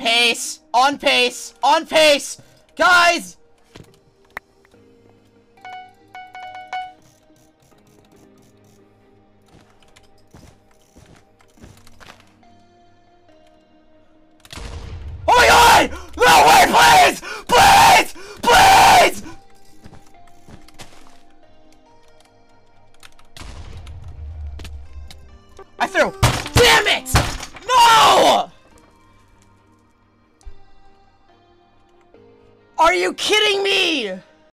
pace! On pace! On pace! Guys! Oh my god! No way, please! Please! Please! I threw. Damn it! No! Are you kidding me?